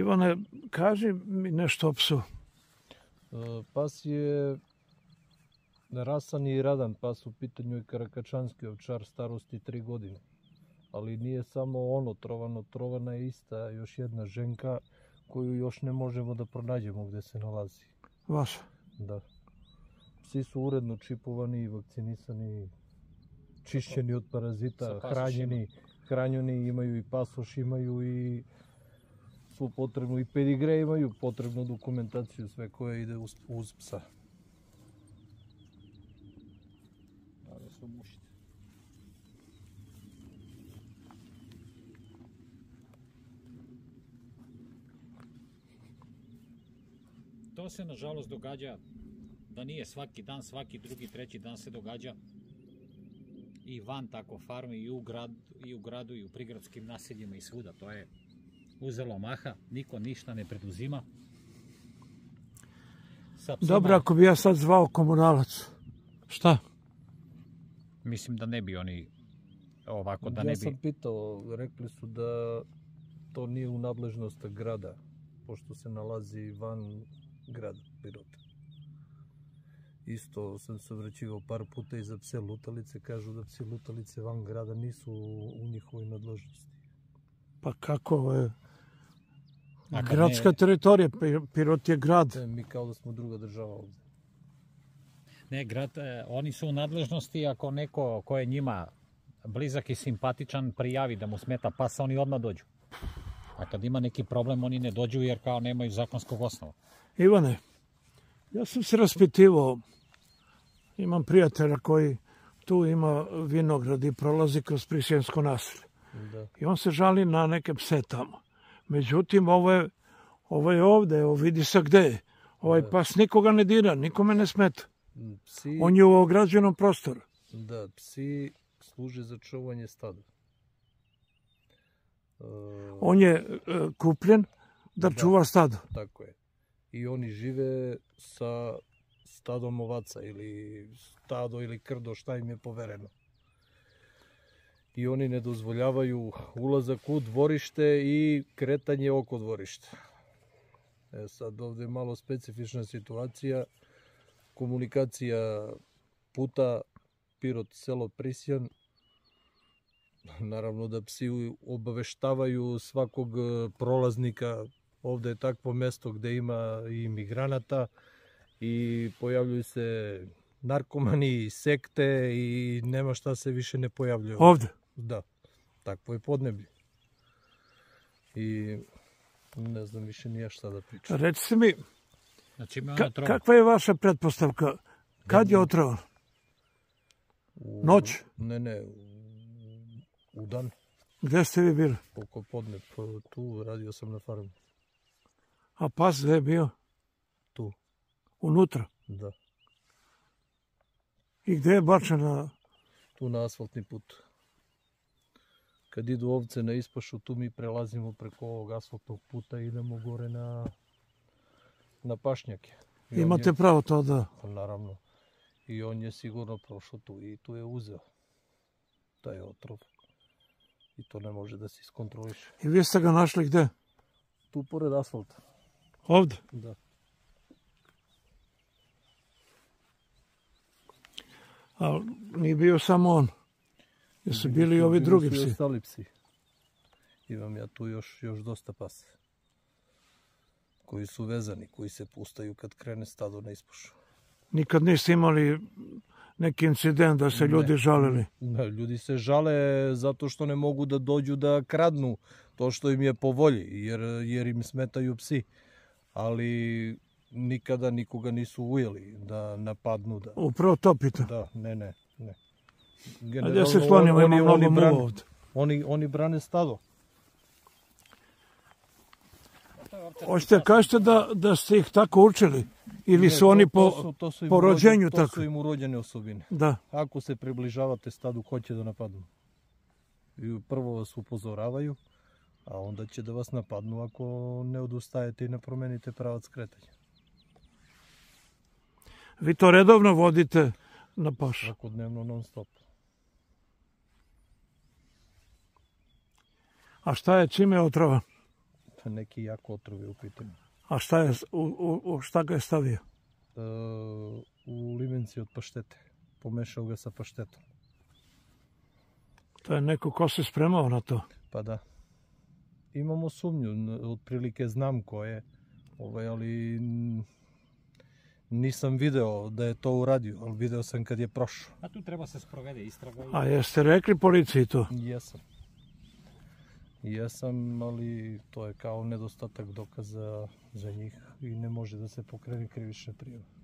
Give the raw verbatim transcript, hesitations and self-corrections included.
Ivane, kaži mi nešto o psu. Pas je rasan i radan pas, u pitanju je karakačanski ovčar starosti tri godine. Ali nije samo on otrovan, otrovana je ista još jedna ženka koju još ne možemo da pronađemo gde se nalazi. Vaša? Da. Psi su uredno čipovani, vakcinisani, čišćeni od parazita, hranjeni, hranjeni, imaju i pasoš, imaju i svu potrebnu, i pedigre imaju potrebnu dokumentaciju, sve koja ide uz, uz psa. Da su mušite. To se nažalost događa, da nije svaki dan, svaki drugi, treći dan se događa i van tako farme, i u, grad, i u gradu, i u prigradskim naseljima i svuda. To je uzelo maha, niko ništa ne preduzima. Dobro, ako bi ja sad zvao komunalac, šta? Mislim da ne bi oni ovako, da ne bi... Ja sam pitao, rekli su da to nije u nadležnost grada, pošto se nalazi van grada Pirota. Isto sam se vraćivao par puta i za pse lutalice, kažu da psi lutalice van grada nisu u njihovoj nadležnosti. Pa kako je? Gradska teritorija, Pirot je grad. Mi kao da smo druga država ovdje. Ne, grad, oni su u nadležnosti ako neko ko je njima blizak i simpatičan prijavi da mu smeta pasa, oni odmah dođu. A kad ima neki problem, oni ne dođu jer kao nemaju zakonskog osnova. Ivane, ja sam se raspitivao, imam prijatelja koji tu ima vinograd i prolazi kroz Prisjensko naselje. Da. I on se žali na neke pse tamo. Međutim, ovo je, ovo je ovde, evo vidi se gde je. Ovaj da. Pas nikoga ne dira, nikome ne smeta. Psi, on je u ograđenom prostoru. Da, psi služe za čuvanje stada. Uh, on je uh, kupljen da, da čuva stado. Tako je. I oni žive sa stadom ovaca ili stado ili krdo, šta im je povereno. I oni ne dozvoljavaju ulazak u dvorište i kretanje oko dvorišta. E sad ovdje je malo specifična situacija. Komunikacija puta Pirot selo Prisjan. Naravno da psi obaveštavaju svakog prolaznika. Ovdje je takvo mesto gdje ima i migranata i pojavljuju se narkomani, sekte i nema šta se više ne pojavljuje. Ovdje? Da, takvo je podneblje. I ne znam više nija šta da pričam. Recite mi, znači, ka kakva je vaša pretpostavka? Kad je otrovan? Noć? Ne, ne, u, u dan. Gde ste vi bili? Oko podne, tu radio sam na farmu. A pas gde je bio? Tu. Unutra? Da. I gde je bačen na... Tu na asfaltni put. Kad idu ovce na ispašu, tu mi prelazimo preko ovog asfaltnog puta i idemo gore na, na pašnjake. I imate je, pravo to da... Naravno. I on je sigurno prošao tu i tu je uzeo taj otrov. I to ne može da se iskontroliše. I vi ste ga našli gde? Tu pored asfalta. Ovdje? Da. A nije bio samo on? Jesu bili i ovi drugi psi? Bili su i ostali psi. Imam ja tu još, još dosta pasa. Koji su vezani, koji se pustaju kad krene stado na ispašu. Nikad niste imali neki incident da se ljudi ne, žalili? Ne, ljudi se žale zato što ne mogu da dođu da kradnu to što im je po volji, jer, jer im smetaju psi. Ali nikada nikoga nisu ujeli da napadnu. Da... Upravo to pitam. Da, ne, ne, ne. Generalno, ja se sklanjamo, oni, imam oni, mnogo brane, ovdje. Oni, oni brane stado. Hoćete kažete da, da ste ih tako učili? Ili su ne, oni po, to su, to su po rođenju to tako? To su im urođene osobine. Da. Ako se približavate stadu, hoće da napadnu. I prvo vas upozoravaju, a onda će da vas napadnu ako ne odustajete i ne promenite pravac kretanja. Vi to redovno vodite na pašu? Svakodnevno, non stop. A šta je, čime je otrovan? neki jako otrov je u pitanju. A šta, je, u, u, u šta ga je stavio? E, u limenci od paštete. Pomešao ga sa paštetom. To je neko ko se spremao na to. Pa da. Imamo sumnju, otprilike znam ko je, ovaj, ali nisam video da je to uradio, ali video sam kad je prošao. A tu treba se sprovede istraga. A jeste rekli policiji to? Jesam. Jesam, ali to je kao nedostatak dokaza za njih i ne može da se pokrene krivična prijava.